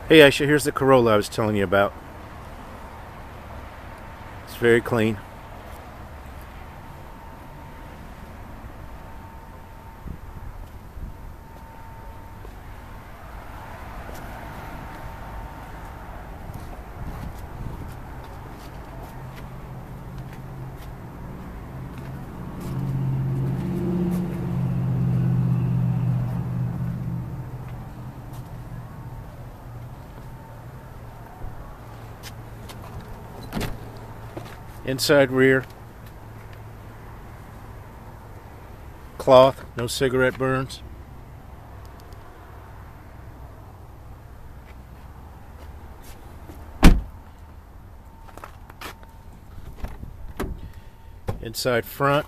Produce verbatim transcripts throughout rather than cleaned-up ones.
Hey Aisha, here's the Corolla I was telling you about. It's very clean. Inside rear. Cloth, no cigarette burns. Inside front.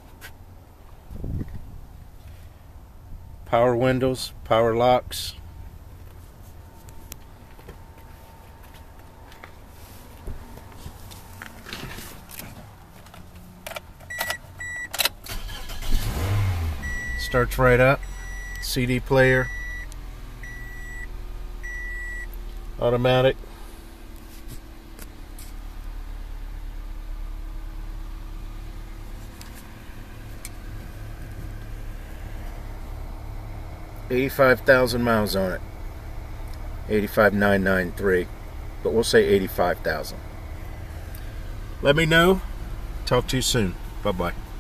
Power windows, power locks. Starts right up. C D player. Automatic. eighty-five thousand miles on it. eighty-five thousand nine hundred ninety-three. But we'll say eighty-five thousand. Let me know. Talk to you soon. Bye-bye.